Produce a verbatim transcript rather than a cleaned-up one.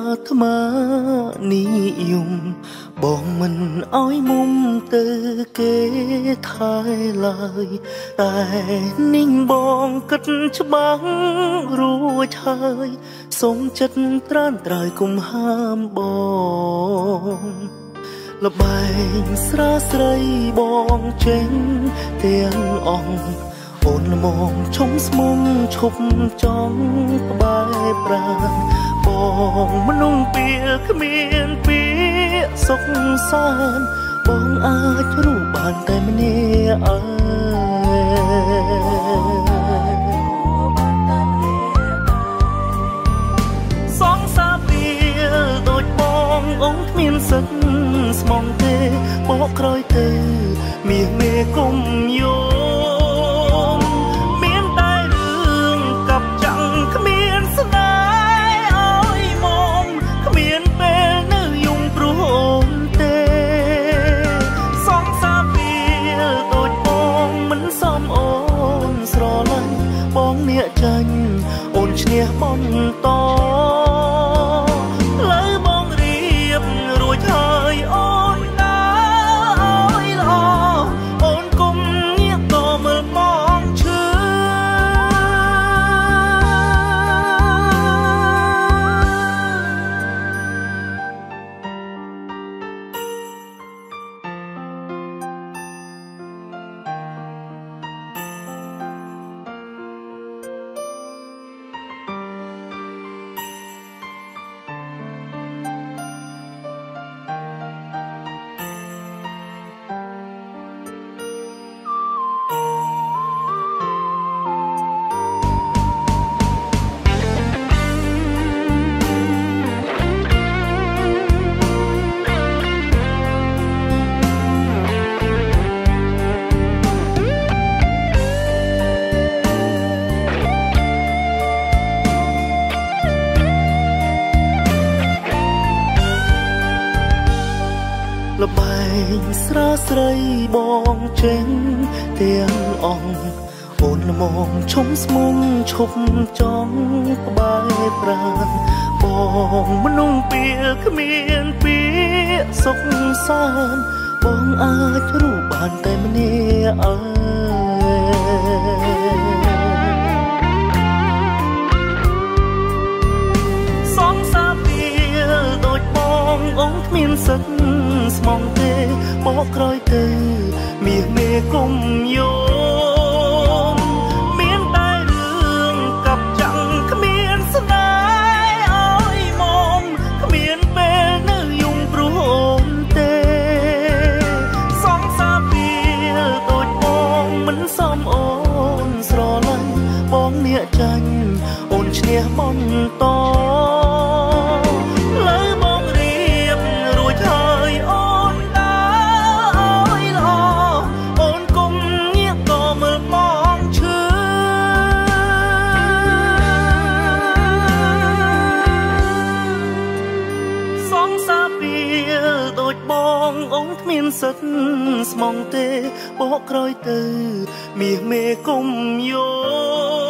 ថ្មនិយមបងមិនអោយមុំទៅគេថែឡើយតែនាងបងគិតច្បាស់រួចហើយសូមចិត្តត្រានត្រើយគុំហាមបងលបែងស្រាស្រីបងចេញទាំងអង្គអូនល្មងឈុំស្មុំឈប់ចង់ក្បែរប្រាណបងមនុស្សពីគ្មានពីសុខសានបងអាចรู้បានតែម្នាក់អើសងសាពីដូចបងអូនគ្មានសិទ្ធស្មងទេបកក្រោយទៅមាសមេគុំយោមានតែរឿងកាប់ចាំងគ្មានស្នេហ៍អើយមកគ្មានពេលនៅយំព្រោះអូនទេសងសាពីដូចបងមិនសមអូនស្រឡាញ់បងអ្នកចាញ់អូនឈ្នះបន្តលបែងស្រាស្រីបងចេញទាំងអង្គអូនល្មងឈុំស្មុំឈប់ចង់ក្បែរប្រាណបងមនុស្សពីគ្មានពីសុខសានបងអាចรู้បានតែម្នាក់អើសងសាពីដូចបងអូនគ្មានសិទ្ធស្មងទេបកក្រោយទៅមាសមេគុំយោមានតែរឿងកាប់ចាំងគ្មានស្នេហ៍អើយមកគ្មានពេលនៅយំព្រោះអូនទេសងសាពីដូចបងមិនសមអូនស្រឡាញ់បងអ្នកចាញ់អូនឈ្នះបន្តសិទ្ធស្មងទេបកក្រោយទៅមាសមេគុំយោ